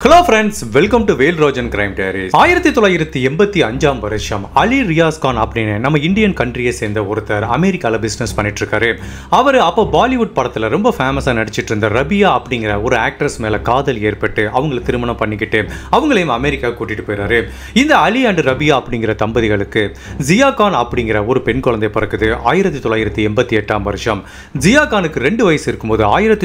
Hello friends, welcome to Velrajan Diaries. 1985 வருஷம் அலி ரியாஸ் கான் அப்படின்னு நம்ம இந்தியன் கண்ட்ரியை சேர்ந்த ஒருத்தர் அமெரிக்கால பிசினஸ் பண்ணிட்டு இருக்காரு. அவர் அப்போ பாலிவுட் படத்துல ரொம்ப ஃபேமஸா நடிச்சிட்டு இருந்த ரபியா அப்படிங்கிற ஒரு ஆக்ட்ரஸ் மேல காதல் ஏற்பட்டு அவங்களை திருமணம் பண்ணிக்கிட்டு அவங்களையும் அமெரிக்கா கூட்டிட்டு போயிறாரு. இந்த அலி அண்ட் ரபியா அப்படிங்கிற தம்பதிகளுக்கு ஜியா கான் அப்படிங்கிற ஒரு பெண் குழந்தை பிறக்குது. 1988 வருஷம் ஜியா கானுக்கு 2 வயசு இருக்கும்போது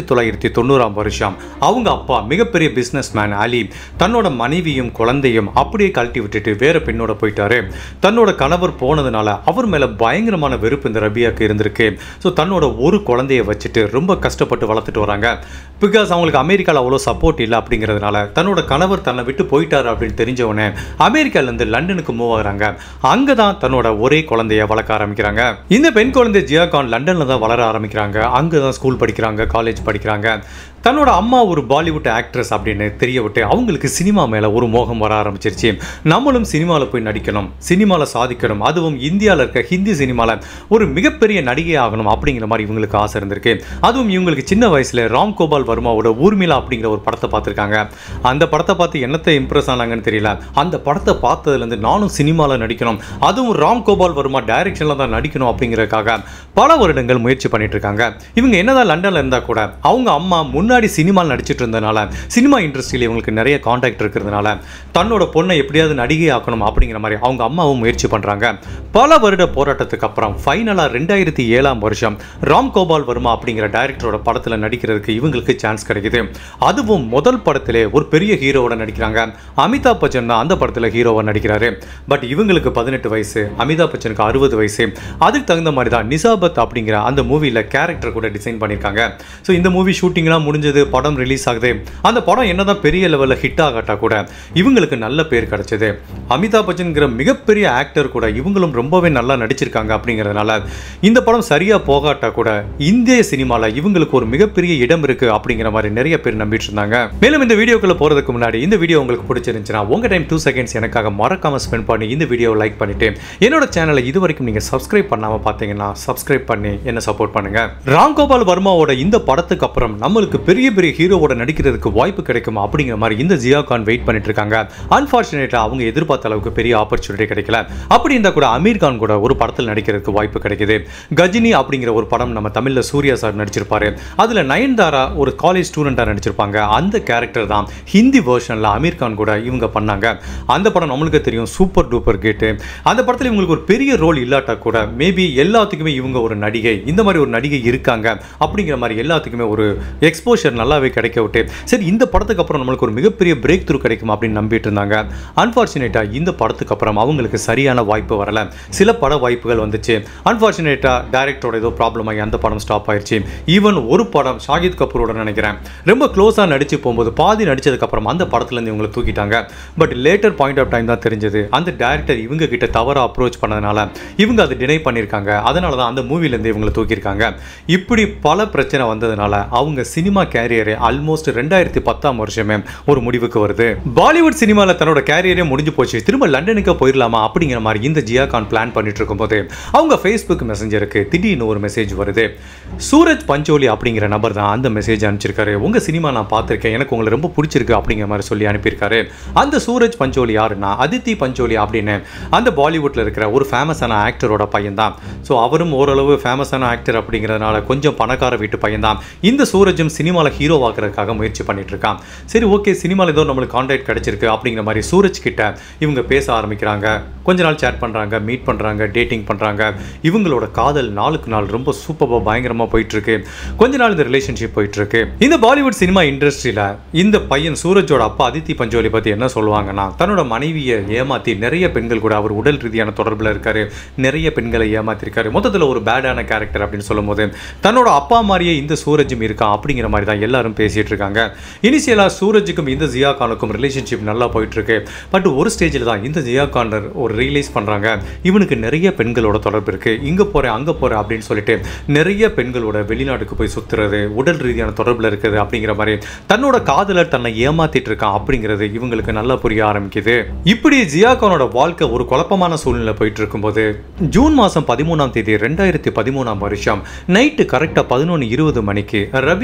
1990 வருஷம் அவங்க அப்பா மிகப்பெரிய பிசினஸ் மேன் அலி தன்னோட மனைவியும் குழந்தையும் அப்படியே கழட்டி விட்டுட்டு வேற பெண்ணோட போயிட்டாரு. தன்னோட கணவர் போனதுனால அவர் மேல பயங்கரமான வெறுப்பு இந்த ரபியாக்கு இருந்திருக்கு. ஸோ தன்னோட ஒரு குழந்தைய வச்சுட்டு ரொம்ப கஷ்டப்பட்டு வளர்த்துட்டு வராங்க. பிகாஸ் அவங்களுக்கு அமெரிக்காவில் அவ்வளோ சப்போர்ட் இல்லை அப்படிங்கிறதுனால தன்னோட கணவர் தன்னை விட்டு போயிட்டாரு அப்படின்னு தெரிஞ்சவனே அமெரிக்காலேருந்து லண்டனுக்கு மூவ் ஆகுறாங்க. அங்கே தான் தன்னோட ஒரே குழந்தைய வளர்க்க ஆரம்பிக்கிறாங்க. இந்த பெண் குழந்தை ஜியா கான் லண்டனில் தான் வளர ஆரம்பிக்கிறாங்க. அங்கே தான் ஸ்கூல் படிக்கிறாங்க, காலேஜ் படிக்கிறாங்க. தன்னோட அம்மா ஒரு பாலிவுட் ஆக்ட்ரஸ் அப்படின்னு தெரிய விட்டு அவங்களுக்கு சினிமா மேலே ஒரு மோகம் வர ஆரம்பிச்சிருச்சு. நம்மளும் சினிமாவில் போய் நடிக்கணும், சினிமாவில் சாதிக்கணும், அதுவும் இந்தியாவில் இருக்க ஹிந்தி சினிமாவில் ஒரு மிகப்பெரிய நடிகை ஆகணும் அப்படிங்கிற மாதிரி இவங்களுக்கு ஆசை இருந்திருக்கு. அதுவும் இவங்களுக்கு சின்ன வயசில் ராம்கோபால் வர்மாவோட ஊர்மிளா அப்படிங்கிற ஒரு படத்தை பார்த்துருக்காங்க. அந்த படத்தை பார்த்து என்னத்தை இம்ப்ரெஸ் ஆனாங்கன்னு தெரியல. அந்த படத்தை பார்த்ததுலேருந்து நானும் சினிமாவில் நடிக்கணும், அதுவும் ராம்கோபால் வர்மா டைரக்ஷனில் தான் நடிக்கணும் அப்படிங்கிறதுக்காக பல வருடங்கள் முயற்சி பண்ணிட்டு இருக்காங்க. இவங்க என்னதான் லண்டனில் இருந்தால் கூட அவங்க அம்மா முன்னாடி சினிமாவில் நடிச்சிட்டு இருந்தனால சினிமா இண்டஸ்ட்ரியில் இவங்களுக்கு நிறைய கான்டாக்ட் இருக்கிறதுனால தன்னோட பொண்ணை எப்படியாவது நடிகை ஆக்கணும் அப்படிங்கிற மாதிரி அவங்க அம்மாவும் முயற்சி பண்றாங்க. பல வருட போராட்டத்துக்கு அப்புறம் ஃபைனலா 2007 வருஷம் ராம்கோபால் வர்மா அப்படிங்கிற டைரக்டரோட படத்தில் நடிக்கிறதுக்கு இவங்களுக்கு சான்ஸ் கிடைக்குது. அதுவும் முதல் படத்திலே ஒரு பெரிய ஹீரோவோட நடிக்கிறாங்க. அமிதாப் பச்சன் தான் அந்த படத்தில் ஹீரோவா நடிக்கிறாரு. பட் இவங்களுக்கு 18 வயசு, அமிதாப் பச்சனுக்கு 60 வயசு. அதுக்கு தகுந்த மாதிரி தான் நிசாபத் அப்படிங்கிற அந்த மூவியில் கேரக்டர் கூட டிசைன் பண்ணியிருக்காங்க. ஸோ இந்த மூவி ஷூட்டிங்லாம் முடிஞ்சது, படம் ரிலீஸ் ஆகுது. அந்த படம் என்னதான் பெரிய லெவலில் ஹிட் ஆகாட்டா கூட இவங்களுக்கு நல்ல பேர் கிடைச்சது. அமிதாப் பச்சன்கிற மிகப்பெரிய ஆக்டர் கூட இவங்களும் ரொம்பவே நல்லா நடிச்சிருக்காங்க. அப்படிங்கிறதுனால இந்த படம் சரியா போகாட்டா கூட இந்திய சினிமாவில் இவங்களுக்கு ஒரு மிகப்பெரிய இடம் இருக்கு அப்படிங்கிற மாதிரி நிறைய பேர் நம்பிட்டு இருந்தாங்க. மேலும் இந்த வீடியோக்குள்ள போறதுக்கு முன்னாடி இந்த வீடியோ உங்களுக்கு பிடிச்சிருந்துச்சுன்னா உங்க டைம் 2 செகண்ட்ஸ் எனக்காக மறக்காம ஸ்பெண்ட் பண்ணி இந்த வீடியோவை லைக் பண்ணிட்டு என்னோட சேனலை இது வரைக்கும் நீங்க சப்ஸ்கிரைப் பண்ணாம பார்த்தீங்கன்னா சப்ஸ்கிரைப் பண்ணி என்ன சப்போர்ட் பண்ணுங்க. ராம்கோபால் வர்மாவோட இந்த படத்துக்கு அப்புறம் நம்மளுக்கு பெரிய பெரிய ஹீரோவோட நடிக்கிறதுக்கு வாய்ப்பு கிடைக்கும் அப்படிங்கிற மாதிரி இந்த ஜியா கான் வெயிட் பண்ணிட்டு இருக்காங்க. அன்பார்ச்சுனேட்டா அவங்க எதிர்பார்த்த அளவுக்கு பெரிய ஆப்பர்ச்சுனிட்டி கிடைக்கல. அப்படி இருந்தா கூட அமீர் கான் கூட ஒரு படத்தில் நடிக்கிறதுக்கு வாய்ப்பு கிடைக்குது. கஜினி அப்படிங்கிற ஒரு படம் நம்ம தமிழ்ல சூர்யா சார் நடிச்சிருப்பாரு. அதுல நயன்தாரா ஒரு காலேஜ் ஸ்டூடெண்டா நடிச்சிருப்பாங்க. அந்த கேரக்டர் தான் ஹிந்தி வெர்ஷன்ல அமீர் கான் கூட இவங்க பண்ணாங்க. அந்த படம் நம்மளுக்கு தெரியும், சூப்பர் டூப்பர் ஹிட். அந்த படத்தில் இவங்களுக்கு ஒரு பெரிய ரோல் இல்லாட்டா கூட மேபி எல்லாத்துக்குமே இவங்க ஒரு நடிகை, இந்த மாதிரி ஒரு நடிகை இருக்காங்க அப்படிங்கிற மாதிரி எல்லாத்துக்குமே ஒரு எக்ஸ்போஷர் நல்லாவே கிடைக்க விட்டு சரி இந்த படத்துக்கு அப்புறம் நம்மளுக்கு ஒரு மிகப்பெரிய பிரேக் த்ரூ கிடைக்கும் அப்படின்னு நம்பிட்டு இருந்தாங்க. அன்பார்ச்சுனேட்டா இந்த படத்துக்கு அப்புறம் அவங்களுக்கு சரியான வாய்ப்பு வரல. சில பட வாய்ப்புகள் வந்துச்சு. அன்பார்ச்சுனேட்டா டைரக்டரோட ஏதோ ப்ராப்ளம் ஆகி அந்த படம் ஸ்டாப் ஆயிடுச்சு. ஈவன் ஒரு படம் ஷாகித் கபூரோட நினைக்கிறேன் ரொம்ப க்ளோஸாக நடிச்சு போகும்போது பாதி நடிச்சதுக்கு அப்புறம் அந்த படத்துல இருந்து இவங்களை தூக்கிட்டாங்க. But later point of time தான் தெரிஞ்சது அந்த டைரக்டர் இவங்க கிட்ட தவறா அப்ரோச் பண்ணதுனால இவங்க அதை டினை பண்ணியிருக்காங்க. அதனால தான் அந்த மூவிலேருந்து இவங்களை தூக்கியிருக்காங்க. இப்படி பல பிரச்சனை வந்ததுனால அவங்க சினிமா கேரியரை ஆல்மோஸ்ட் 2010 வருஷமே ஒரு முடிவுக்கு வருது. பாலிவுட் சினிமாவில் தன்னோட கேரியரே முடிஞ்சு போச்சு, திரும்ப லண்டனுக்கு போயிடலாமா அப்படிங்கிற மாதிரி இந்த ஜியா கான் பிளான் பண்ணிட்டு இருக்கும்போது அவங்க ஃபேஸ்புக் மெசஞ்சருக்கு திடீர்னு ஒரு மெசேஜ் வருது. சூரஜ் பஞ்சோலி அப்படிங்கிற நபர் தான் அந்த மெசேஜ் அனுப்பிச்சிருக்காரு. உங்க சினிமா நான் பார்த்துருக்கேன், எனக்கு உங்களை ரொம்ப பிடிச்சிருக்கு அப்படிங்கிற மாதிரி சொல்லி அனுப்பியிருக்காரு. அந்த சூரஜ் பஞ்சோலி யாருன்னா அதித்தி பஞ்சோலி அப்படின்னு அந்த பாலிவுட்ல இருக்கிற ஒரு ஃபேமஸான ஆக்டரோட பையன் தான். ஸோ அவரும் ஓரளவு ஃபேமஸான ஆக்டர் அப்படிங்கிறதுனால கொஞ்சம் பணக்கார வீட்டு பையன் தான். இந்த சூரஜும் சினிமாவில் ஹீரோ ஆகிறதுக்காக முயற்சி பண்ணிட்டு இருக்கான். சரி ஓகே, சினிமாவில் ஏதோ நம்மளுக்கு கான்டாக்ட் கிடைச்சிருக்கு அப்படிங்கிற மாதிரி சூரஜ் கிட்ட இவங்க பேச ஆரம்பிக்கிறாங்க. கொஞ்ச நாள் சேட் பண்றாங்க, மீட் பண்றாங்க, டேட்டிங் பண்றாங்க. இவங்களோட காதல் நாளுக்கு நாள் ரொம்ப சூப்பராக பயங்கரமா போயிட்டு இருக்கு. கொஞ்ச நாள் இந்த ரிலேஷன்ஷிப் போயிட்டு இருக்கு. இந்த பாலிவுட் சினிமா இண்டஸ்ட்ரியில இந்த பையன் சூரஜோட அப்பா அதித்தி பஞ்சோலி பத்தி என்ன சொல்லுவாங்கன்னா தன்னோட மனைவியை ஏமாத்தி நிறைய பெண்கள் கூட அவர் உடல் ரீதியான தொடர்புல இருக்காரு, நிறைய பெண்களை ஏமாத்திருக்காரு. மொத்தத்தில் ஒரு பேடான கேரக்டர் அப்படின்னு சொல்லும் போது தன்னோட அப்பா மாதிரியே இந்த சூரஜும் இருக்கான் அப்படிங்கிற மாதிரி தான் எல்லாரும் பேசிட்டு இருக்காங்க. இனிஷியலா சூரஜுக்கும் இந்த ஜியா கானுக்கும் ரிலேஷன்ஷிப் நல்லா போயிட்டு இருக்கு. பட் ஒரு ஸ்டேஜில் தான் இந்த ஜியா கானர் ஒரு ரியலைஸ் பண்றாங்க இவனுக்கு நிறைய பெண்களோட தொடர்பு இருக்கு, இங்க போறேன் அங்க போறேன் அப்படின்னு சொல்லிட்டு நிறைய பெண்களோட வெளிநாட்டுக்கு போய் சுத்துறது, உடல் ரீதியான தொடர்புல இருக்குது அப்படிங்கிற மாதிரி தன்னோட காதலர் தன்னை ஏமாத்திட்டு இருக்கான் அப்படிங்கிறது இவங்களுக்கு நல்லா புரிய ஆரம்பிக்குது. இப்படி ஜியா கானோட வாழ்க்கை ஒரு குழப்பமான சூழ்நிலை போயிட்டு இருக்கும்போது ஜூன் மாசம் 13 2013 வருஷம் நைட்டு கரெக்டா 11:20 மணிக்கு ரபியா தன்னோட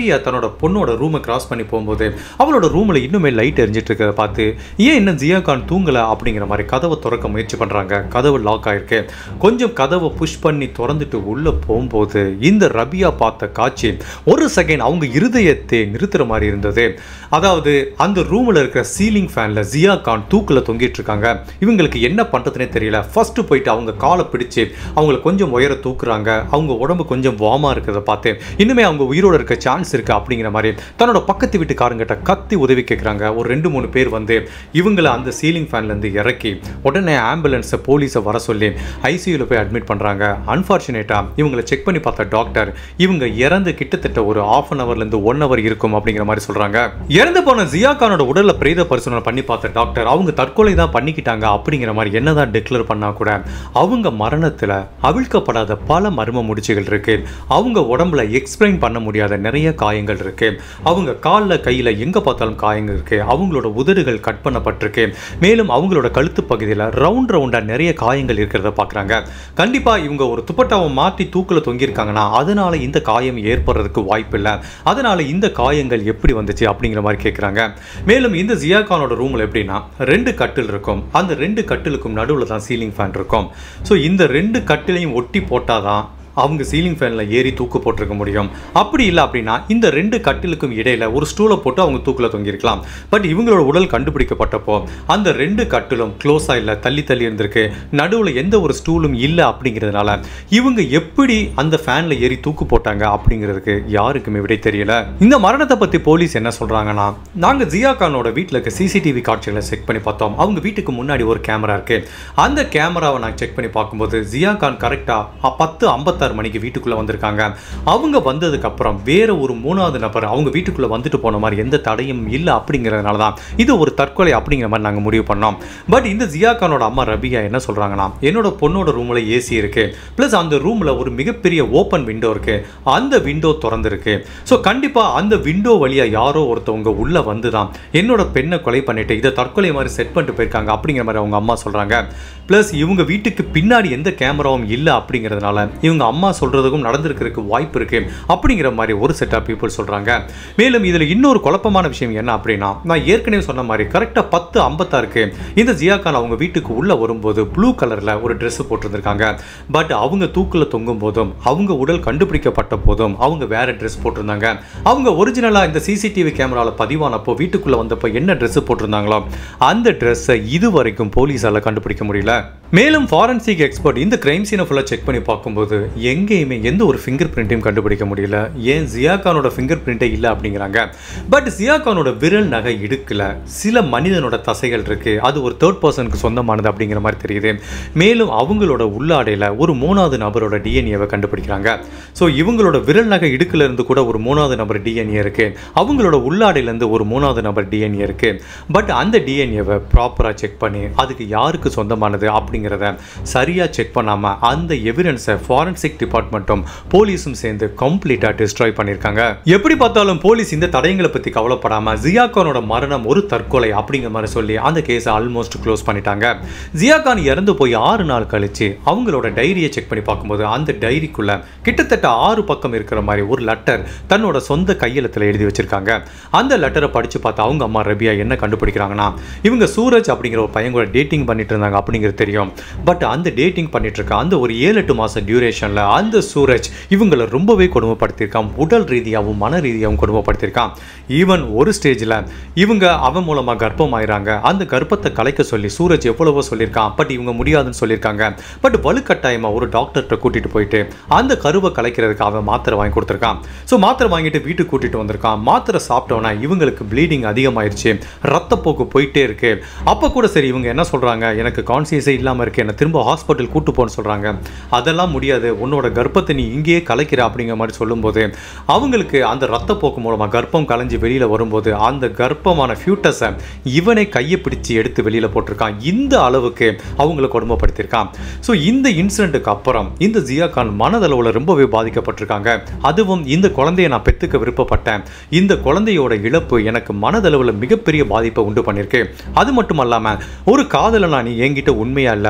பொண்ணோட ரூமை கிராஸ் பண்ணி போகும்போது அவளோட ரூமில் இன்னுமே லைட் எரிஞ்சிட்டு இருக்கிறத பார்த்து ஏன் இன்னும் ஜியா கான் தூங்கலை அப்படிங்கிற மாதிரி கதவை திறக்க முயற்சி பண்ணுறாங்க. கதவு லாக் ஆயிருக்கு. கொஞ்சம் கதவை புஷ் பண்ணி திறந்துட்டு உள்ளே போகும்போது இந்த ரபியா பார்த்த காட்சி ஒரு செகண்ட் அவங்க இருதயத்தை நிறுத்துற மாதிரி இருந்தது. அதாவது அந்த ரூமில் இருக்கிற சீலிங் ஃபேனில் ஜியா கான் தூக்கில் தொங்கிட்டு இருக்காங்க. இவங்களுக்கு என்ன பண்ணுறதுனே தெரியல. ஃபர்ஸ்ட் போயிட்டு அவங்க காலை பிடிச்சி அவங்கள கொஞ்சம் உயர தூக்குறாங்க. அவங்க உடம்பு கொஞ்சம் வார்மாக இருக்கிறத பார்த்து இன்னுமே அவங்க உயிரோடு இருக்க சான்ஸ் இருக்குது அப்படிங்கிற மாதிரி தன்னோட பக்கத்து வீட்டுக்காரங்கிட்ட கத்தி உதவி கேட்குறாங்க. ஒரு 2-3 பேர் வந்து இவங்களை அந்த சீலிங் ஃபேன்லேருந்து இறக்கி உடனே ஆம்புலன்ஸை போலீஸை வர சொல்லி ஐசியூவில் போய் அட்மிட் பண்ணுறாங்க. அன்ஃபார்ச்சுனேட்டாக இவங்களை செக் பண்ணி பார்த்த டாக்டர் இவங்க இறந்து கிட்டத்தட்ட ஒரு 1/2 hourலேருந்து 1 hour இருக்கும் அப்படிங்கிற மாதிரி சொல்கிறாங்க. இறந்து போன ஜியா கானோட உடலில் பிரேத பரிசோதனை பண்ணி பார்த்த டாக்டர் அவங்க தற்கொலை தான் பண்ணிக்கிட்டாங்க அப்படிங்கிற மாதிரி என்னதான் டிக்ளேர் பண்ணால் கூட அவங்க மரணத்தில் அவிழ்க்கப்படாத பல மர்ம முடிச்சுகள் இருக்கு. அவங்க உடம்புல எக்ஸ்பிளைன் பண்ண முடியாத நிறைய காயங்கள் இருக்கு. அவங்க காலில் கையில் எங்கே பார்த்தாலும் காயங்கள் இருக்கு. அவங்களோட உதடுகள் கட் பண்ணப்பட்டிருக்கு. மேலும் அவங்களோட கழுத்து பகுதியில் ரவுண்டாக நிறைய காயங்கள் இருக்கிறத பார்க்குறாங்க. கண்டிப்பாக இவங்க ஒரு துப்பட்டாவை மாற்றி தூக்கில் தொங்கியிருக்காங்கன்னா அதனால இந்த காயம் ஏற்படுறதுக்கு வாய்ப்பு இல்லை. அதனால இந்த காயங்கள் எப்படி வந்துச்சு அப்படிங்கிற மாதிரி கேட்குறாங்க. மேலும் இந்த ஜியா கானோட ரூமில் எப்படின்னா 2 கட்டில் இருக்கும். அந்த 2 கட்டிலுக்கும் நடுவில் தான் சீலிங் ஃபேன் இருக்கும். ஸோ இந்த 2 கட்டிலையும் ஒட்டி போட்டாதான் அவங்க சீலிங் ஃபேனில் ஏறி தூக்கு போட்டிருக்க முடியும். அப்படி இல்லை அப்படின்னா இந்த 2 கட்டிலுக்கும் இடையில ஒரு ஸ்டூலை போட்டு அவங்க தூக்கில் தொங்கியிருக்கலாம். பட் இவங்களோட உடல் கண்டுபிடிக்கப்பட்டப்போ அந்த 2 கட்டிலும் க்ளோஸாக இல்லை, தள்ளி தள்ளி இருந்திருக்கு. நடுவில் எந்த ஒரு ஸ்டூலும் இல்லை. அப்படிங்கிறதுனால இவங்க எப்படி அந்த ஃபேனில் ஏறி தூக்கு போட்டாங்க அப்படிங்கிறதுக்கு யாருக்குமே விடை தெரியல. இந்த மரணத்தை பற்றி போலீஸ் என்ன சொல்கிறாங்கன்னா, நாங்கள் ஜியா கானோட வீட்டில் இருக்க சிசிடிவி காட்சிகளை செக் பண்ணி பார்த்தோம். அவங்க வீட்டுக்கு முன்னாடி ஒரு கேமரா இருக்கு. அந்த கேமராவை நாங்கள் செக் பண்ணி பார்க்கும்போது ஜியா கான் கரெக்டாக 10:56 மணிக்கு வீட்டுக்குள்ள வந்திருக்காங்க. அவங்க வந்ததுக்கு அப்புறம் வேற ஒரு 3வது நபர் அவங்க வீட்டுக்குள்ள வந்துட்டு போன மாதிரி எந்த தடையும் இல்லை. அப்படிங்கிறதுனால தான் இது ஒரு தற்கொலை அப்படிங்கிற மாதிரி நாங்கள் முடிவு பண்ணோம். பட் இந்த ஜியா கானோட அம்மா ரபியா என்ன சொல்றாங்கன்னா, என்னோட பொண்ணோட ரூம்ல ஏசி இருக்கு, பிளஸ் அந்த ரூம்ல ஒரு மிகப்பெரிய ஓப்பன் விண்டோ இருக்கு. அந்த விண்டோ திறந்திருக்கு. ஸோ கண்டிப்பா அந்த விண்டோ வழியா யாரோ ஒருத்தவங்க உள்ள வந்துதான் என்னோட பெண்ணை கொலை பண்ணிட்டு இதை தற்கொலை மாதிரி செட் பண்ணிட்டு போயிருக்காங்க அப்படிங்கிற மாதிரி அவங்க அம்மா சொல்றாங்க. பிளஸ் இவங்க வீட்டுக்கு பின்னாடி எந்த கேமராவும் இல்லை. அப்படிங்கிறதுனால இவங்க அம்மா சொல்றதுக்கும் நடந்திருக்கிறதுக்கு வாய்ப்பு இருக்கு அப்படிங்கிற மாதிரி ஒரு செட் ஆஃப் பீப்புள் சொல்றாங்க. மேலும் இதுல இன்னொரு குழப்பமான விஷயம் என்ன அப்படின்னா, நான் ஏற்கனவே சொன்ன மாதிரி கரெக்டா 10:56 இந்த ஜியா கான் அவங்க வீட்டுக்கு உள்ள வரும்போது ப்ளூ கலர்ல ஒரு ட்ரெஸ் போட்டிருந்திருக்காங்க. பட் அவங்க தூக்குல தொங்கும் போதும் அவங்க உடல் கண்டுபிடிக்கப்பட்ட போதும் அவங்க வேற ட்ரெஸ் போட்டிருந்தாங்க. அவங்க ஒரிஜினலா இந்த சிசிடிவி கேமரால பதிவானப்போ வீட்டுக்குள்ள வந்தப்போ என்ன ட்ரெஸ் போட்டிருந்தாங்களோ அந்த ட்ரெஸ்ஸை இதுவரைக்கும் போலீஸால கண்டுபிடிக்க முடியல. மேலும் ஃபாரன்சிக் எக்ஸ்பர்ட் இந்த கிரைம் சீனை ஃபுல்லாக செக் பண்ணி பார்க்கும்போது எங்கேயுமே எந்த ஒரு ஃபிங்கர் பிரிண்ட்டையும் கண்டுபிடிக்க முடியல. ஏன் ஜியா கானோட ஃபிங்கர் பிரிண்டே இல்லை அப்படிங்கிறாங்க. பட் ஜியா கானோட விரல் நகை இடுக்கில் சில மனிதனோட தசைகள் இருக்கு. அது ஒரு 3rd பர்சனுக்கு சொந்தமானது அப்படிங்கிற மாதிரி தெரியுது. மேலும் அவங்களோட உள்ளாடையில் ஒரு 3வது நபரோட டிஎன்ஏவை கண்டுபிடிக்கிறாங்க. ஸோ இவங்களோட விரல் நகை இடுக்கில் இருந்து கூட ஒரு 3வது நபர் டிஎன்ஏ இருக்கு. அவங்களோட உள்ளாடையிலேருந்து ஒரு 3வது நபர் டிஎன்ஏ இருக்கு. பட் அந்த டிஎன்ஏவை ப்ராப்பராக செக் பண்ணி அதுக்கு யாருக்கு சொந்தமானது அப்படிங்கிறத சரியா செக் பண்ணாம அந்த எவிடன்ஸை ஃபாரன்சிக் டிபார்ட்மெண்ட்டும் போலீஸும் சேர்ந்து கம்ப்ளீட்டா டிஸ்ட்ராய் பண்ணிருக்காங்க. எப்படி பார்த்தாலும் போலீஸ் இந்த தடயங்களை பத்தி கவலைப்படாம ஜியா கானோட மரணம் ஒரு தற்கொலை அப்படிங்கிற மாதிரி சொல்லி அந்த கேஸை ஆல்மோஸ்ட் க்ளோஸ் பண்ணிட்டாங்க. ஜியா கான் இறந்து போய் 6 நாள் கழிச்சு அவங்களோட டைரியை செக் பண்ணி பார்க்கும்போது அந்த டைரிக்குள்ள கிட்டத்தட்ட 6 பக்கம் இருக்கிற மாதிரி ஒரு லெட்டர் தன்னோட சொந்த கையெழுத்துல எழுதி வச்சிருக்காங்க. அந்த லெட்டரை படிச்சு பார்த்து அவங்க அம்மா ரபியா என்ன கண்டுபிடிக்கிறாங்கன்னா, இவங்க சூரஜ் அப்படிங்கிற ஒரு பையன் கூட டேட்டிங் பண்ணிட்டு இருந்தாங்க அப்படிங்கிறது தெரியும். பட் அந்த டேட்டிங் பண்ணிட்டு இருக்க அந்த ஒரு 7-8 மாச டியூரேஷன்ல அந்த சூரஜ் இவங்களை ரொம்பவே கொடுமைப்படுத்தியிருக்கான். உடல் ரீதியாகவும் மன ரீதியாகவும் கொடுமைப்படுத்தியிருக்கான். ஈவன் ஒரு ஸ்டேஜில் இவங்க அவன் மூலமாக கர்ப்பம் ஆயிராங்க. அந்த கர்ப்பத்தை கலைக்க சொல்லி சூரஜ் எவ்வளவோ சொல்லியிருக்கான். பட் இவங்க முடியாதுன்னு சொல்லியிருக்காங்க. பட் வலுக்கட்டாயமாக ஒரு டாக்டர்கிட்ட கூட்டிட்டு போயிட்டு அந்த கருவை கலைக்கிறதுக்கு அவன் மாத்திரை வாங்கி கொடுத்துருக்கான். ஸோ மாத்திரை வாங்கிட்டு வீட்டுக்கு கூட்டிட்டு வந்திருக்கான். மாத்திரை சாப்பிட்டோன்னா இவங்களுக்கு ப்ளீடிங் அதிகமாயிருச்சு, ரத்தப்போக்கு போயிட்டே இருக்கு. அப்போ கூட சரி இவங்க என்ன சொல்றாங்க, எனக்கு கான்சியஸே இல்லாமல் இருக்கு, என்ன திரும்ப ஹாஸ்பிட்டல் கூட்டு போன்னு சொல்றாங்க. அதெல்லாம் முடியாது, உன்னோட கர்ப்பத்தை நீ இங்கேயே கலைக்கிற அப்படிங்கிற மாதிரி சொல்லும்போது அவங்களுக்கு அந்த ரத்தப்போக்கு மூலமாக கர்ப்பம் கலைஞ்சு வெளியில வரும்போது அந்த கர்ப்பமான ஃபியூட்டஸை இவனை கையை பிடிச்சி எடுத்து வெளியில போட்டிருக்கான். இந்த அளவுக்கு அவங்களை கொடுமைப்படுத்தியிருக்கான். ஸோ இந்த இன்சிடென்ட்டுக்கு அப்புறம் இந்த ஜியா கான் மனதளவில் ரொம்பவே பாதிக்கப்பட்டிருக்காங்க. அதுவும் இந்த குழந்தையை நான் பெற்றுக்க விருப்பப்பட்டேன், இந்த குழந்தையோட இழப்பு எனக்கு மனதளவில் மிகப்பெரிய பாதிப்பை உண்டு பண்ணியிருக்கு. அது மட்டும் இல்லாமல் ஒரு காதலனா நீ என்கிட்ட உண்மையா இல்லை,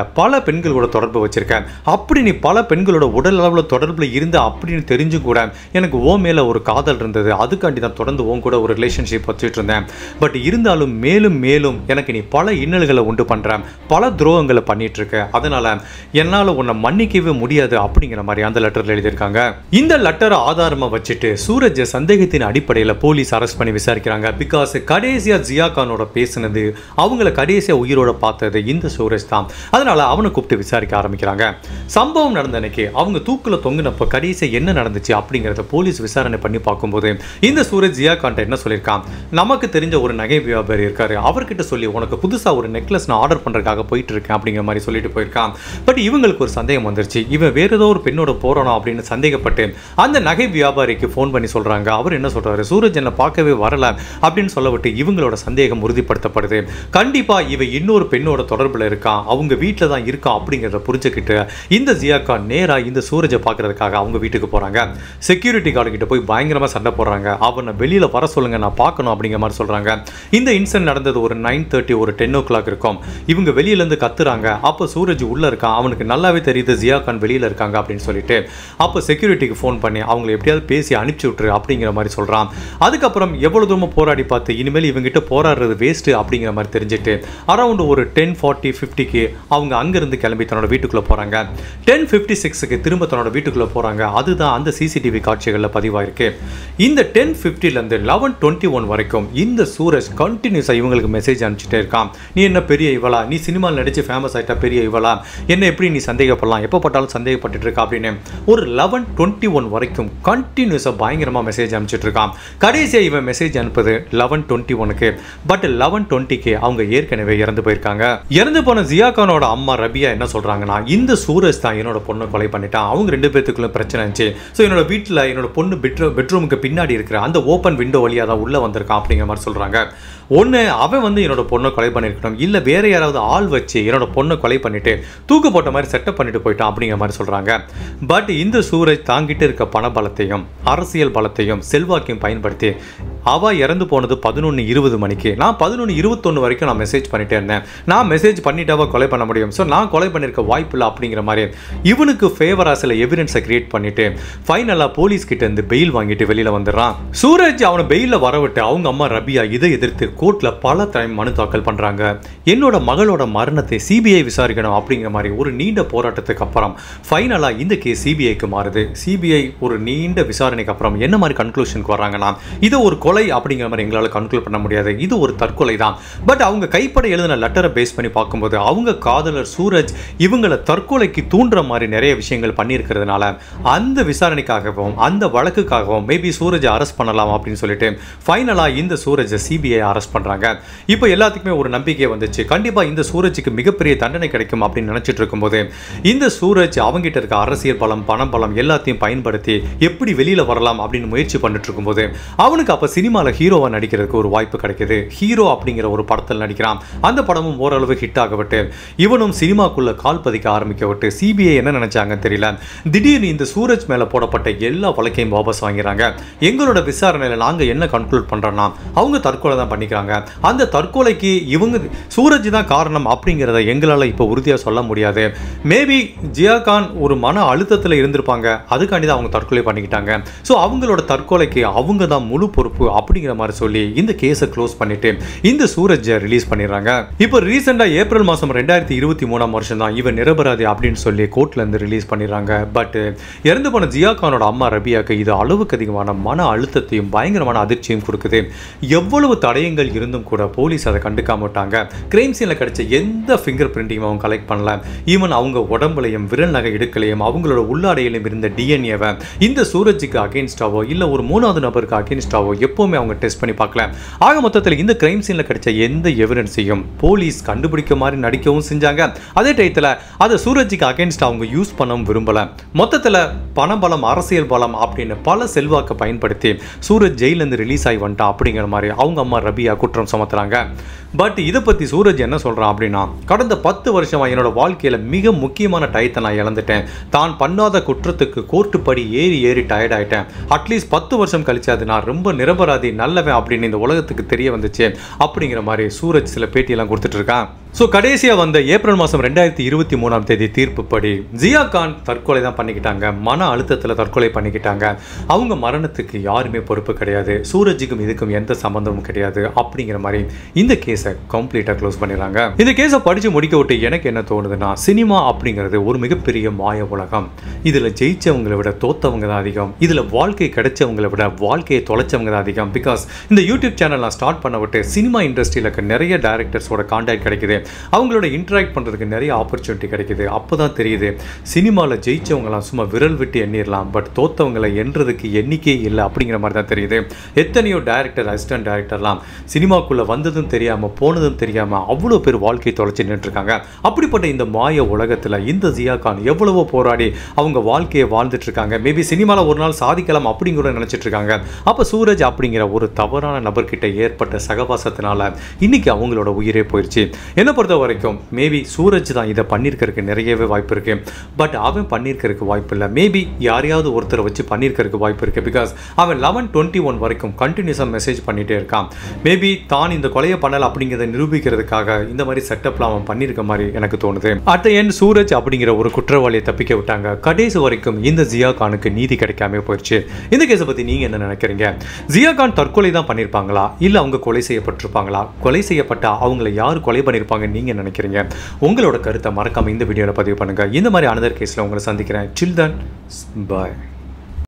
பல பெண்களோட தொடர்பு வச்சிருக்கேன், அப்படி நீ பல பெண்களோட உடல் அளவில் தொடர்பில் இருந்த அப்படின்னு தெரிஞ்சு கூட எனக்கு ஓ மேலே ஒரு காதல் இருந்தது, அதுக்காண்டி தான் தொடர்ந்து ஓன் கூட ஒரு ரிலேஷன்ஷிப் வச்சுட்டு இருந்தேன். பட் இருந்தாலும் மேலும் மேலும் எனக்கு நீ பல இன்னல்களை உண்டு பண்ணுறேன், பல துரோகங்களை பண்ணிட்டு இருக்க, அதனால என்னால் உன்னை மன்னிக்கவே முடியாது அப்படிங்கிற மாதிரி அந்த லெட்டரில் எழுதியிருக்காங்க. இந்த லெட்டரை ஆதாரமாக வச்சுட்டு சூரஜ் சந்தேகத்தின் அடிப்படையில் போலீஸ் அரெஸ்ட் பண்ணி விசாரிக்கிறாங்க. பிகாஸ் கடைசியா ஜியா கானோட பேசினது, அவங்கள கடைசியா உயிரோட பார்த்தது இந்த சூரஜ் தான். அதனால அவனை கூப்பிட்டு விசாரிக்க ஆரம்பிக்கிறாங்க. சம்பவம் நடந்த அன்னைக்கு அவங்க தூக்குல தொங்குனப்ப கடைசியா என்ன நடந்துச்சு அப்படிங்கறத போலீஸ் விசாரணை பண்ணி பார்க்கும்போது இந்த சூரஜ் ஜியா கான்ட்ட என்ன சொல்லியிருக்கான், நமக்கு தெரிஞ்ச ஒரு நகை வியாபாரி இருக்காரு, அவர்கிட்ட சொல்லி உனக்கு புதுசா ஒரு நெக்லஸ் நான் ஆர்டர் பண்றதுக்காக போயிட்டு இருக்கேன் அப்படிங்கிற மாதிரி சொல்லிட்டு போயிருக்கான். பட் இவங்களுக்கு ஒரு சந்தேகம் வந்துருச்சு, இவன் வேற ஏதோ ஒரு பெண்ணோட போறானோ அப்படின்னு சந்தேகப்பட்டு அந்த நகை வியாபாரிக்கு ஃபோன் பண்ணி சொல்றாங்க. அவர் என்ன சொல்றாரு, சூரஜ் என்ன பார்க்கவே வரல அப்படின்னு சொல்லவிட்டு இவங்களோட சந்தேகம் உறுதிப்படுத்தப்படுது. கண்டிப்பா இவ இன்னொரு பெண்ணோட தொடர்புல இருக்கான், அவங்க வீட்டில் தான் இருக்கான் அப்படிங்கிறத புரிஞ்சுக்கிட்டு இந்த ஜியா கான் நேரா இந்த சூரஜை பார்க்கறதுக்காக அவங்க வீட்டுக்கு போறாங்க. செக்யூரிட்டி கார்டு கிட்ட போய் பயங்கரமா சண்டை போடுறாங்க. அவனை வெளியில வர சொல்லுங்க, நான் பார்க்கணும் அப்படிங்கிற மாதிரி சொல்றாங்க. இந்த இன்சிடென்ட் நடந்தது ஒரு 9:30 ஒரு 10 o'clock இருக்கும். இவங்க வெளியில இருந்து கத்துறாங்க. அப்போ சூரஜ் உள்ள இருக்கான், அவனுக்கு நல்லாவே தெரியுது ஜியா கான் வெளியில இருக்காங்க அப்படின்னு சொல்லிட்டு அப்போ செக்யூரிட்டிக்கு ஃபோன் பண்ணி அவங்களை எப்படியாவது பேசி அனுப்பிச்சு விட்டுரு அப்படிங்கிற மாதிரி சொல்றான். அதுக்கப்புறம் எவ்வளவு தூரம் போராடி பார்த்து இனிமேல் இவங்கிட்ட போராடுறது வேஸ்ட் அப்படிங்கிற மாதிரி தெரிஞ்சுட்டு அரௌண்ட் ஒரு 10:40-50க்கு அவங்க அங்கிருந்து கிளம்பி தன்னோட வீட்டுக்குள்ள போறாங்க. 10:56க்கு திரும்ப தன்னோட வீட்டுக்குள்ள போறாங்க. அதுதான் அந்த சிசிடிவி காட்சிகளில் பதிவாயிருக்கு. இந்த 10:50லேருந்து 11:21 வரைக்கும் இந்த சூரஜ் கண்டினியூஸா இவங்களுக்கு மெசேஜ் அனுப்பிச்சிட்டே இருக்கான். நீ என்ன பெரிய இவளா, நீ சினிமாவில் நடிச்சு ஃபேமஸ் ஆயிட்டா பெரிய இவளா, என்ன எப்படி நீ சந்தேகப்படலாம், எப்போ பட்டாலும் சந்தேகப்பட்டு இருக்கா அப்படின்னு ஒரு 11:21 வரைக்கும் கண்டினியூஸா பயங்கரமா மெசேஜ் அனுப்பிச்சிட்டு இருக்கான். கடைசியா இவன் மெசேஜ் அனுப்புது 11:21க்கு. பட் 11:20க்கு அவங்க ஏற்கனவே இறந்து போயிருக்காங்க. இறந்து போன ஜியா கானோட அம்மா ரபியா என்ன சொல்றாங்கன்னா, இந்த சூரஜ் தான் என்னோட பொண்ணை கொலை பண்ணிட்டான், அவங்க ரெண்டு பேத்துக்குள்ள பிரச்சனை இருந்துச்சு, ஸோ என்னோட வீட்டில் என்னோட பொண்ணு பெட்ரூமுக்கு பின்னாடி இருக்கிற அந்த ஓப்பன் விண்டோ வழியாக தான் உள்ள வந்திருக்கான் அப்படிங்கிற மாதிரி சொல்றாங்க. ஒன்று அவன் என்னோட பொண்ணை கொலை பண்ணியிருக்கணும், இல்லை வேற யாராவது ஆள் வச்சு என்னோட பொண்ணை கொலை பண்ணிட்டு தூக்கு போட்ட மாதிரி செட்டப் பண்ணிட்டு போயிட்டான் அப்படிங்கிற மாதிரி சொல்றாங்க. பட் இந்த சூரஜ் தாங்கிட்டு இருக்க பண பலத்தையும் அரசியல் பலத்தையும் செல்வாக்கையும் பயன்படுத்தி அவ இறந்து போனது 11:20 மணிக்கு. நான் 11:21 வரைக்கும் நான் மெசேஜ் பண்ணிட்டே இருந்தேன், நான் மெசேஜ் பண்ணிட்டு அவ கொலை பண்ண முடியும், ஸோ நான் கொலை பண்ணியிருக்க வாய்ப்பு இல்லை அப்படிங்கிற மாதிரி இவனுக்கு ஃபேவரா சில எவிடன்ஸை கிரியேட் பண்ணிட்டு ஃபைனலாக போலீஸ் கிட்ட இருந்து பெயில் வாங்கிட்டு வெளியில வந்துடுறான். சூரஜ் அவனை பெயிலில் வரவிட்டு அவங்க அம்மா ரபியா இதை எதிர்த்து கோர்ட்ல பல டைம் மனு தாக்கல் பண்றாங்க. என்னோட மகளோட மரணத்தை சிபிஐ விசாரிக்கணும் அப்படிங்கிற மாதிரி ஒரு நீண்ட போராட்டத்துக்கு அப்புறம் ஃபைனலா இந்த கேஸ் சிபிஐக்கு மாறுது. சிபிஐ ஒரு நீண்ட விசாரணைக்கு அப்புறம் என்ன மாதிரி கன்க்ளூஷனுக்கு வராங்கன்னா, இது ஒரு கொலை அப்படிங்கிற மாதிரி எங்களால் கன்க்ளூட் பண்ண முடியாது, இது ஒரு தற்கொலை தான். பட் அவங்க கைப்பட எழுதின லெட்டரை பேஸ் பண்ணி பார்க்கும்போது அவங்க காதலர் சூரஜ் இவங்களை தற்கொலைக்கு தூண்டுற மாதிரி நிறைய விஷயங்கள் பண்ணியிருக்கிறதுனால அந்த விசாரணைக்காகவும் அந்த வழக்குக்காகவும் மேபி சூரஜை அரெஸ்ட் பண்ணலாம் அப்படின்னு சொல்லிட்டு ஃபைனலா இந்த சூரஜை சிபிஐ அரெஸ்ட் பண்றாங்க. இப்போ எல்லாத்துக்குமே ஒரு நம்பிக்கை வந்துச்சு, கண்டிப்பா இந்த சூரஜுக்கு மிகப்பெரிய தண்டனை கிடைக்கும் அப்படின்னு நினைச்சிட்டு இருக்கும்போது இந்த சூரஜ் அவங்கிட்ட இருக்க அரசியல் பலம் பணம் பலம் எல்லாத்தையும் பயன்படுத்தி எப்படி வெளியில வரலாம் அப்படின்னு முயற்சி பண்ணிட்டு இருக்கும்போது அவனுக்கு அப்ப சினிமாவில் ஹீரோவா நடிக்கிறதுக்கு ஒரு வாய்ப்பு கிடைக்குது. ஹீரோ அப்படிங்கிற ஒரு படத்தில் நடிக்கிறான். அந்த படமும் ஓரளவு ஹிட் ஆகவிட்டு இவனும் சினிமாக்குள்ள கால் பதிக்க ஆரம்பிக்க விட்டு சிபிஐ என்ன நினைச்சாங்கன்னு தெரியல, திடீர்னு இந்த சூரஜ் மேல போடப்பட்ட எல்லா வழக்கையும் வாபஸ் வாங்கிறாங்க. எங்களோட விசாரணையில நாங்க என்ன கன்க்ளூட் பண்றோம்னா அவங்க தற்கொலை தான் பண்ணிக்கிறாங்க, அந்த தற்கொலைக்கு இவங்க சூரஜ் தான் காரணம் அப்படிங்கிறத எங்களால் இப்போ உறுதியாக சொல்ல முடியாது. மேபி ஜியா கான் ஒரு மன அழுத்தத்தில் இருந்திருப்பாங்க, அதுக்காண்டி தான் அவங்க தற்கொலை பண்ணிக்கிட்டாங்க, ஸோ அவங்களோட தற்கொலைக்கு அவங்க தான் முழு பொறுப்பு அப்படிங்கிற மாதிரி சொல்லி இந்த கேஸை க்ளோஸ் பண்ணிட்டு இந்த சூரஜை ரிலீஸ் பண்ணிடுறாங்க. இப்போ ரீசெண்டாக ஏப்ரல் மாதம் 2023 வருஷம் தான் இவன் நிரபராதி அப்படின்னு சொல்லி கோர்ட்ல இருந்து ரிலீஸ் பண்ணிடுறாங்க. பட் இறந்து போன ஜியா கானோட அம்மா ரபியாக்கு இது அளவுக்கு அதிகமான மன அழுத்தத்தையும் பயங்கரமான அதிர்ச்சியும் கொடுக்குது. எவ்வளவு தடயங்கள் இருந்தும் கூட போலீஸ் அதை கண்டுக்காம விட்டாங்க. கிரைம் சீன்ல கிடைச்ச எந்த ஃபிங்கர் பிரிண்டையும் அவங்க கலெக்ட் பண்ணல. ஈவன் அவங்க உடம்புலையும் விரல் நகை இடுக்கலையும் அவங்களோட உள்ளாடையிலும் இருந்த டிஎன்ஏவை இந்த சூரஜுக்கு அகேன்ஸ்டாவோ இல்லை ஒரு மூணாவது நபருக்கு அகேன்ஸ்டாவோ எப்பவுமே அவங்க டெஸ்ட் பண்ணி பார்க்கல. ஆக மொத்தத்தில் இந்த கிரைம் சீன்ல கிடைச்ச எந்த எவிடன்ஸையும் போலீஸ் கண்டுபிடிக்க மாதிரி நடிக்கவும் செஞ்சாங்க. அதே டயத்தில் அதை சூரஜுக்கு அகேன்ஸ்டா அவங்க யூஸ் பண்ணவும் விரும்பல. மொத்தத்தில் பணபலம் அரசியல் பலம் அப்படின்னு பல செல்வாக்கை பயன்படுத்தி சூரஜ் ஜெயிலிருந்து ரிலீஸ் ஆகி வந்துட்டான் அப்படிங்கிற மாதிரி அவங்க அம்மா ரபியா குற்றம் சுமத்துறாங்க. பட் இதை பற்றி சூரஜ் என்ன சொல்கிறான் அப்படின்னா, கடந்த 10 வருஷமா என்னோட வாழ்க்கையில் மிக முக்கியமான டயத்தை நான் இழந்துட்டேன். தான் பண்ணாத குற்றத்துக்கு கோர்ட்டு படி ஏறி ஏறி டயர்ட் ஆகிட்டேன். அட்லீஸ்ட் 10 வருஷம் கழிச்சு அது நான் ரொம்ப நிரபராதி நல்லவன் அப்படின்னு இந்த உலகத்துக்கு தெரிய வந்துச்சு அப்படிங்கிற மாதிரி சூரஜ் சில பேட்டியெல்லாம் கொடுத்துட்டு இருக்கான். ஸோ கடைசியாக வந்த ஏப்ரல் மாதம் 2023 தீர்ப்புப்படி ஜியா கான் தற்கொலை தான் பண்ணிக்கிட்டாங்க. மன அழுத்தத்தில் தற்கொலை பண்ணிக்கிட்டாங்க. அவங்க மரணத்துக்கு யாருமே பொறுப்பு கிடையாது, சூரஜுக்கும் இதுக்கும் எந்த சம்பந்தமும் கிடையாது அப்படிங்கிற மாதிரி இந்த கேஸை கம்ப்ளீட்டாக க்ளோஸ் பண்ணிடுறாங்க. இந்த கேஸை படித்து முடிக்க விட்டு எனக்கு என்ன தோணுதுன்னா, சினிமா அப்படிங்கிறது ஒரு மிகப்பெரிய மாய உலகம். இதில் ஜெயிச்சவங்களை விட தோத்தவங்க தான் அதிகம். இதில் வாழ்க்கை கிடைச்சவங்களை விட வாழ்க்கையை தொலைச்சவங்க தான் அதிகம். பிகாஸ் இந்த யூடியூப் சேனல் நான் ஸ்டார்ட் பண்ண விட்டு சினிமா இண்டஸ்ட்ரியில் இருக்க நிறைய டைரக்டர்ஸோட கான்டாக்ட் கிடைக்குது, அவங்களோட இன்டராக்ட் பண்ணுறதுக்கு நிறைய ஆப்பர்ச்சுனிட்டி கிடைக்குது. அப்போ தான் தெரியுது சினிமாவில் ஜெயிச்சவங்களாம் சும்மா விரல் விட்டு எண்ணிடலாம், பட் தோத்தவங்களை எண்ணுறதுக்கு எண்ணிக்கே இல்லை அப்படிங்கிற மாதிரி தான் தெரியுது. எத்தனையோ டைரக்டர், அசிஸ்டன்ட் டைரக்டர்லாம் சினிமாக்குள்ளே வந்ததும் தெரியாமல் போனதும் தெரியாமல் அவ்வளோ பேர் வாழ்க்கையை தொலைச்சி நின்றுருக்காங்க. அப்படிப்பட்ட இந்த மாய உலகத்தில் இந்த ஜியா கான் எவ்வளவோ போராடி அவங்க வாழ்க்கையை வாழ்ந்துட்டு இருக்காங்க. மேபி சினிமாவில் ஒரு நாள் சாதிக்கலாம் அப்படிங்கிற நினச்சிட்டு இருக்காங்க. அப்போ சூரஜ் அப்படிங்கிற ஒரு தவறான நபர்கிட்ட ஏற்பட்ட சகவாசத்தினால இன்னைக்கு அவங்களோட உயிரே போயிடுச்சு. என்ன பொறுத்த வரைக்கும் மேபி சூரஜ் தான் இதை பண்ணியிருக்கிறதுக்கு நிறையவே வாய்ப்பு இருக்கு. பட் அவன் பண்ணியிருக்கிறதுக்கு வாய்ப்பு இல்லை. மேபி யாரையாவது ஒருத்தரை வச்சு பண்ணியிருக்கிறதுக்கு வாய்ப்பு இருக்கு. பிகாஸ் அவன் 11-21 வரைக்கும் கண்டினியூஸாக மெசேஜ் பண்ணிட்டே இருக்கான். மேபி தான் இந்த கொலையை பண்ணல அப்படிங்கிறத நிரூபிக்கிறதுக்காக இந்த மாதிரி செட்டப்லாம் அவன் பண்ணியிருக்க மாதிரி எனக்கு தோணுது. அட் த எண்ட் சூரஜ் அப்படிங்கிற ஒரு குற்றவாளியை தப்பிக்க விட்டாங்க. கடைசி வரைக்கும் இந்த ஜியா கானுக்கு நீதி கிடைக்காம போயிடுச்சு. இந்த கேஸை பற்றி நீங்கள் என்ன நினைக்கிறீங்க? ஜியா கான் தற்கொலை தான் பண்ணியிருப்பாங்களா, இல்லை அவங்க கொலை செய்யப்பட்டிருப்பாங்களா? கொலை செய்யப்பட்டா அவங்கள யார் கொலை பண்ணியிருப்பாங்க நீங்கள் நினைக்கிறீங்க? உங்களோட கருத்தை மறக்காம இந்த வீடியோவில் பதிவு பண்ணுங்க. இந்த மாதிரி அனதர் கேஸில் உங்களை சந்திக்கிறேன். Till then, bye.